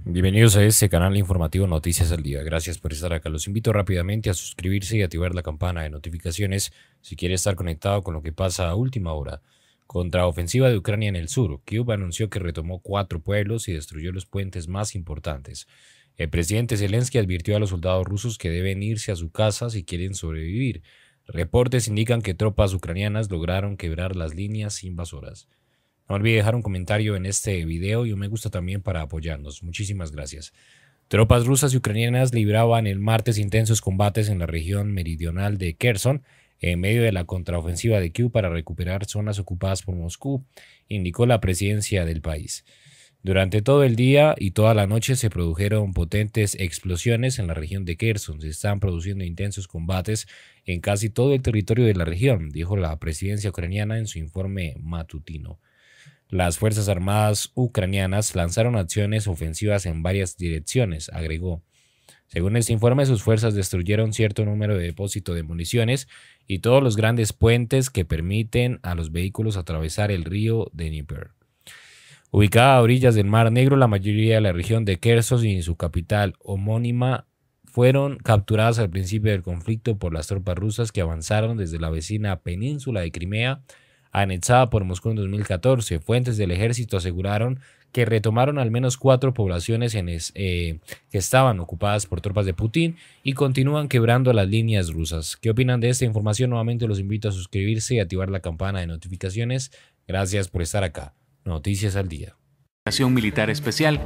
Bienvenidos a este canal informativo Noticias al Día. Gracias por estar acá. Los invito rápidamente a suscribirse y activar la campana de notificaciones si quiere estar conectado con lo que pasa a última hora. Contraofensiva de Ucrania en el sur. Kyiv anunció que retomó 4 pueblos y destruyó los puentes más importantes. El presidente Zelensky advirtió a los soldados rusos que deben irse a su casa si quieren sobrevivir. Reportes indican que tropas ucranianas lograron quebrar las líneas invasoras. No olvide dejar un comentario en este video y un me gusta también para apoyarnos. Muchísimas gracias. Tropas rusas y ucranianas libraban el martes intensos combates en la región meridional de Kherson en medio de la contraofensiva de Kyiv para recuperar zonas ocupadas por Moscú, indicó la presidencia del país. Durante todo el día y toda la noche se produjeron potentes explosiones en la región de Kherson. Se están produciendo intensos combates en casi todo el territorio de la región, dijo la presidencia ucraniana en su informe matutino. Las Fuerzas Armadas ucranianas lanzaron acciones ofensivas en varias direcciones, agregó. Según este informe, sus fuerzas destruyeron cierto número de depósitos de municiones y todos los grandes puentes que permiten a los vehículos atravesar el río Dnieper. Ubicada a orillas del Mar Negro, la mayoría de la región de Kherson y su capital homónima fueron capturadas al principio del conflicto por las tropas rusas que avanzaron desde la vecina península de Crimea, anexada por Moscú en 2014. Fuentes del ejército aseguraron que retomaron al menos 4 poblaciones que estaban ocupadas por tropas de Putin y continúan quebrando las líneas rusas. ¿Qué opinan de esta información? Nuevamente los invito a suscribirse y activar la campana de notificaciones. Gracias por estar acá. Noticias al Día. Militar especial,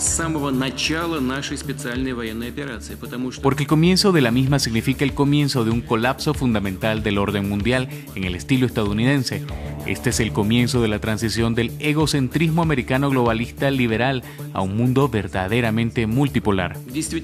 porque el comienzo de la misma significa el comienzo de un colapso fundamental del orden mundial en el estilo estadounidense. Este es el comienzo de la transición del egocentrismo americano globalista liberal a un mundo verdaderamente multipolar.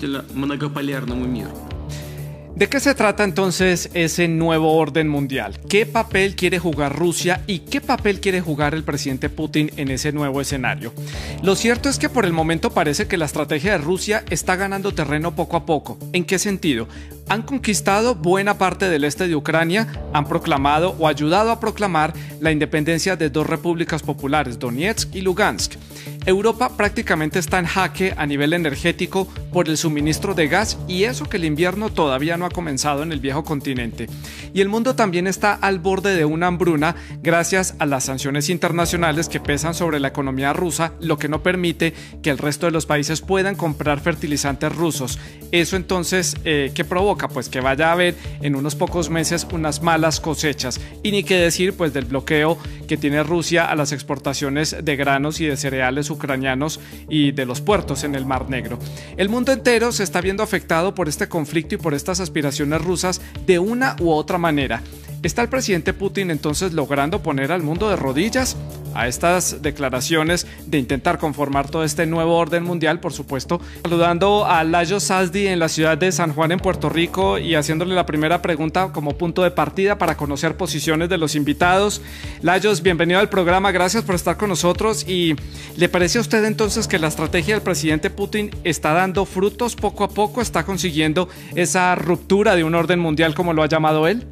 ¿De qué se trata entonces ese nuevo orden mundial? ¿Qué papel quiere jugar Rusia y qué papel quiere jugar el presidente Putin en ese nuevo escenario? Lo cierto es que por el momento parece que la estrategia de Rusia está ganando terreno poco a poco. ¿En qué sentido? Han conquistado buena parte del este de Ucrania, han proclamado o ayudado a proclamar la independencia de 2 repúblicas populares, Donetsk y Lugansk. Europa prácticamente está en jaque a nivel energético por el suministro de gas y eso que el invierno todavía no ha comenzado en el viejo continente. Y el mundo también está al borde de una hambruna gracias a las sanciones internacionales que pesan sobre la economía rusa, lo que no permite que el resto de los países puedan comprar fertilizantes rusos. Eso entonces, ¿qué provoca? Pues que vaya a haber en unos pocos meses unas malas cosechas. Y ni qué decir pues del bloqueo que tiene Rusia a las exportaciones de granos y de cereales ucranianos y de los puertos en el Mar Negro. El mundo entero se está viendo afectado por este conflicto y por estas aspiraciones rusas de una u otra manera. ¿Está el presidente Putin entonces logrando poner al mundo de rodillas? A estas declaraciones de intentar conformar todo este nuevo orden mundial, por supuesto, saludando a Lajos Sasdi en la ciudad de San Juan en Puerto Rico y haciéndole la primera pregunta como punto de partida para conocer posiciones de los invitados. Lajos, bienvenido al programa, gracias por estar con nosotros. ¿Y le parece a usted entonces que la estrategia del presidente Putin está dando frutos poco a poco, está consiguiendo esa ruptura de un orden mundial como lo ha llamado él?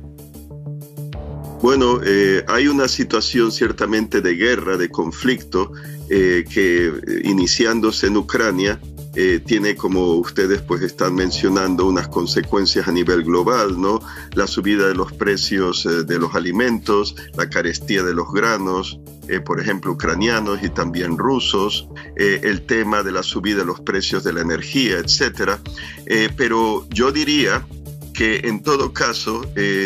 Bueno, hay una situación ciertamente de guerra, de conflicto, que iniciándose en Ucrania tiene, como ustedes pues están mencionando, unas consecuencias a nivel global, ¿no? La subida de los precios de los alimentos, la carestía de los granos, por ejemplo, ucranianos y también rusos, el tema de la subida de los precios de la energía, etcétera. Pero yo diría que en todo caso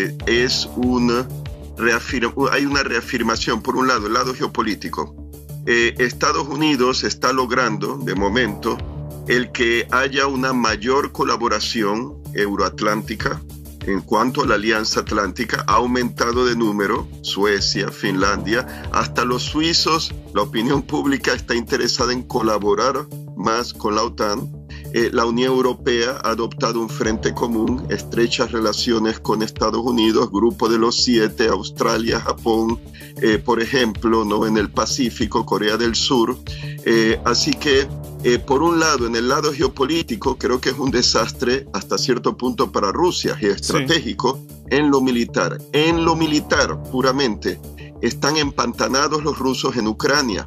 hay una reafirmación, por un lado, el lado geopolítico. Estados Unidos está logrando, de momento, el que haya una mayor colaboración euroatlántica. En cuanto a la Alianza Atlántica, ha aumentado de número Suecia, Finlandia, hasta los suizos. La opinión pública está interesada en colaborar más con la OTAN. La Unión Europea ha adoptado un frente común, estrechas relaciones con Estados Unidos, Grupo de los 7, Australia, Japón, por ejemplo, ¿no? En el Pacífico, Corea del Sur. Así que, por un lado, en el lado geopolítico, creo que es un desastre hasta cierto punto para Rusia, geoestratégico. Sí. En lo militar puramente, están empantanados los rusos en Ucrania.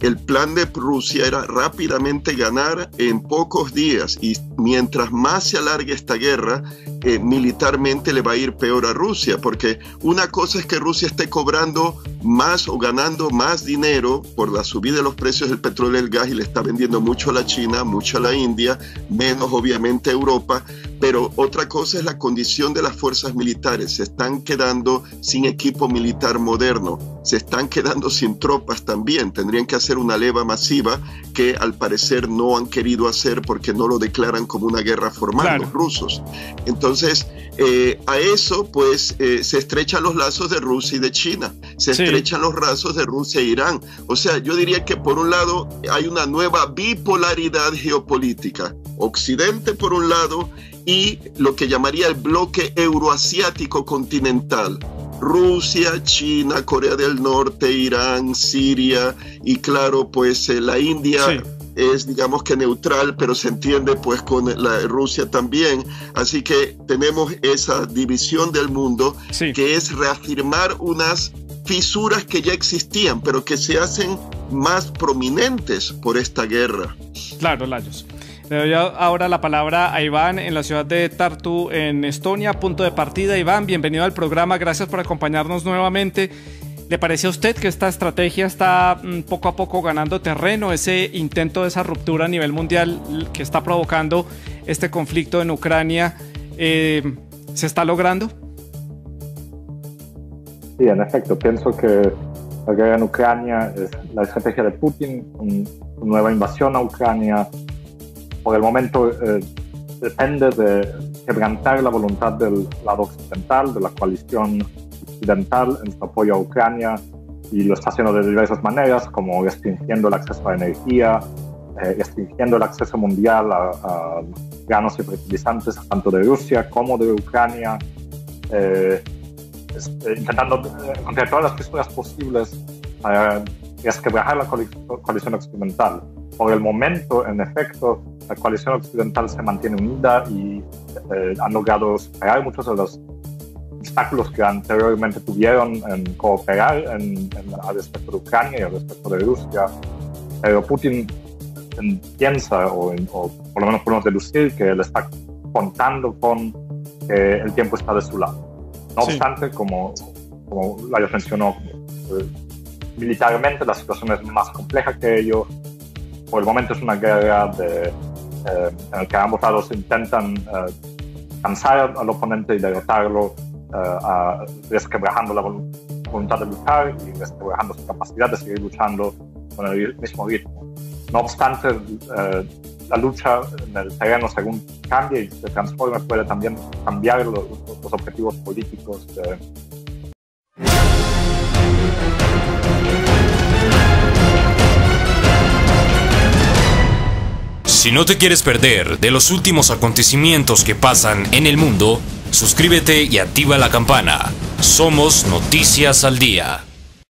el plan de Rusia era rápidamente ganar en pocos días, y mientras más se alargue esta guerra, militarmente le va a ir peor a Rusia, porque una cosa es que Rusia esté cobrando más o ganando más dinero por la subida de los precios del petróleo y el gas, y le está vendiendo mucho a la China, mucho a la India, menos obviamente a Europa, pero otra cosa es la condición de las fuerzas militares. Se están quedando sin equipo militar moderno, se están quedando sin tropas también. Tendrían que hacer una leva masiva que al parecer no han querido hacer porque no lo declaran como una guerra formal, los rusos. Entonces, a eso pues se estrechan los lazos de Rusia y de China, se estrechan los lazos de Rusia e Irán. O sea, yo diría que por un lado hay una nueva bipolaridad geopolítica, Occidente por un lado y lo que llamaría el bloque euroasiático continental, Rusia, China, Corea del Norte, Irán, Siria y claro, pues la India es digamos que neutral, pero se entiende pues con la Rusia también. Así que tenemos esa división del mundo que es reafirmar unas fisuras que ya existían, pero que se hacen más prominentes por esta guerra. Claro, Lajos. Le doy ahora la palabra a Iván en la ciudad de Tartu, en Estonia, punto de partida. Iván, bienvenido al programa, gracias por acompañarnos nuevamente. ¿Le parece a usted que esta estrategia está poco a poco ganando terreno, ese intento de esa ruptura a nivel mundial que está provocando este conflicto en Ucrania, se está logrando? Sí, en efecto, pienso que la guerra en Ucrania es la estrategia de Putin, una nueva invasión a Ucrania. Por el momento depende de quebrantar la voluntad del lado occidental, de la coalición occidental en su apoyo a Ucrania, y lo está haciendo de diversas maneras, como restringiendo el acceso a energía, restringiendo el acceso mundial a granos y fertilizantes, tanto de Rusia como de Ucrania, intentando encontrar todas las fisuras posibles para resquebrajar la coalición occidental. Por el momento, en efecto, la coalición occidental se mantiene unida y han logrado superar muchos de los obstáculos que anteriormente tuvieron en cooperar al respecto de Ucrania y al respecto de Rusia. Pero Putin piensa, o por lo menos podemos deducir, que él está contando con que el tiempo está de su lado. No obstante, como Lajos mencionó, militarmente la situación es más compleja que ello. Por el momento es una guerra en la que ambos lados intentan cansar al oponente y derrotarlo, resquebrajando la voluntad de luchar y resquebrajando su capacidad de seguir luchando con el mismo ritmo. No obstante, la lucha en el terreno, según cambie y se transforme, puede también cambiar los objetivos políticos de... Si no te quieres perder de los últimos acontecimientos que pasan en el mundo, suscríbete y activa la campana. Somos Noticias al Día.